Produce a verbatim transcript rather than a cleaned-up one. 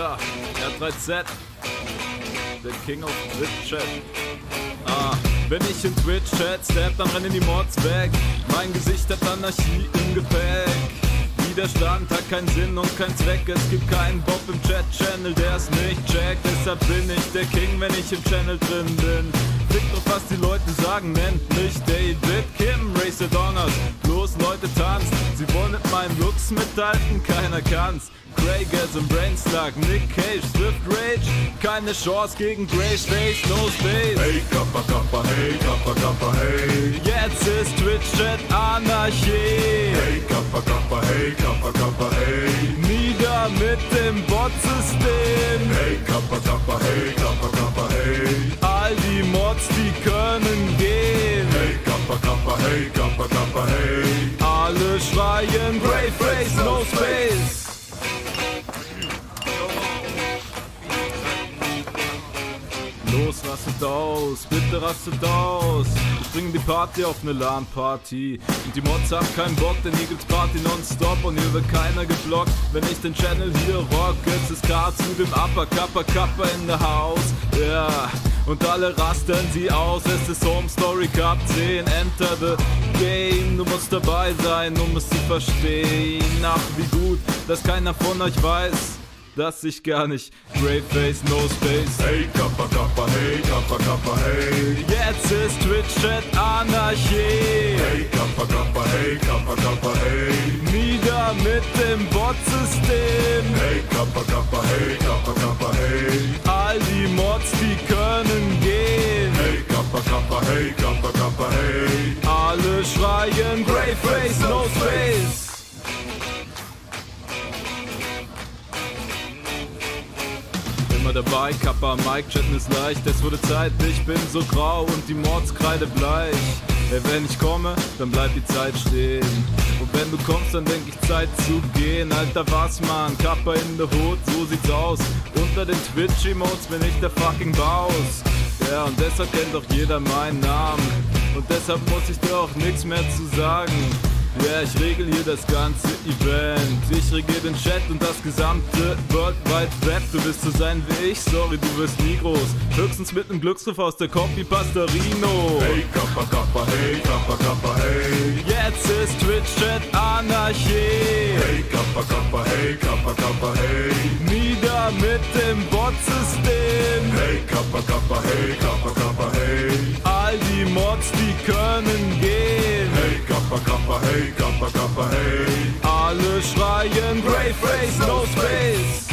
Ja, R drei Z, der King of Twitch-Chat. Ah, wenn ich in Twitch-Chat step, dann rennen die Mods weg. Mein Gesicht hat Anarchie im Gepäck. Widerstand hat keinen Sinn und keinen Zweck. Es gibt keinen Bob im Chat-Channel, der es nicht checkt. Deshalb bin ich der King, wenn ich im Channel drin bin. Fick doch, was die Leute sagen, nennt mich David Kim, Racer Dongers. Los, Leute, tanzt. Sie wollen mit meinem Looks mithalten, keiner kann's. Craig as im Brainslug, Nick Cage, Swift Rage. Keine Chance gegen Grey Space, no space. Hey, Kappa, Kappa, hey, Kappa, Kappa, hey. Jetzt ist Twitch-Chat Anarchie. Hey, Kappa, Kappa, hey, Kappa, Kappa, hey. Nieder mit dem Bot-System. Hey, Kappa, Kappa, hey, Kappa, Kappa, hey. All die Mods, die können gehen. Hey, Kappa, Kappa, hey, Kappa, Kappa, hey. Alle schreien Grey Face, no space. Los, rastet aus, bitte rastet aus. Ich bring die Party auf ne LAN-Party. Und die Mods haben keinen Bock, denn hier gibt's Party nonstop. Und hier wird keiner geblockt, wenn ich den Channel hier rock. Jetzt ist K zu dem Upper, Kappa, Kappa in the house. Ja, yeah. Und alle rasten sie aus. Es ist Home Story Cup zehn, enter the game. Du musst dabei sein, um es zu verstehen. Ach, wie gut, dass keiner von euch weiß, dass ich gar nicht Grey Face, no space. Hey, Kappa, Kappa, hey, Kappa, Kappa, hey. Jetzt ist Twitch-Chat Anarchie. Hey, Kappa, Kappa, hey, Kappa, Kappa, hey. Nieder mit dem Bot-System. Hey, Kappa, Kappa, hey, Kappa, Kappa, hey. All die Mods, die können gehen. Hey, Kappa, Kappa, hey, Kappa, Kappa, hey. Alle schreien Grey Face, no space. Immer dabei, Kappa, Mike, chatten ist leicht. Es wurde Zeit, ich bin so grau und die Mords kreidebleich. Ey, wenn ich komme, dann bleibt die Zeit stehen. Und wenn du kommst, dann denk ich Zeit zu gehen. Alter, was man, Kappa in the Hood, so sieht's aus. Unter den Twitch-Emotes bin ich der fucking Baus. Ja, und deshalb kennt doch jeder meinen Namen. Und deshalb muss ich dir auch nichts mehr zu sagen. Ja, yeah, ich regel hier das ganze Event. Ich regier den Chat und das gesamte World Wide Web. Du willst so sein wie ich, sorry, du wirst nie groß. Höchstens mit nem Glücksgriff aus der Copy Pastorino. Hey, Kappa, Kappa, hey, Kappa, Kappa, hey. Jetzt ist Twitch-Chat Anarchie. Hey, Kappa, Kappa, hey, Kappa, Kappa, hey. Nieder mit dem Bot-System. Hey, Kappa, Kappa, hey, Kappa, Kappa, hey. All die Mods, die können gehen. Hey, Kappa, Kappa, hey, Kappa, Kappa, hey. Alle schreien Grey Face, no space.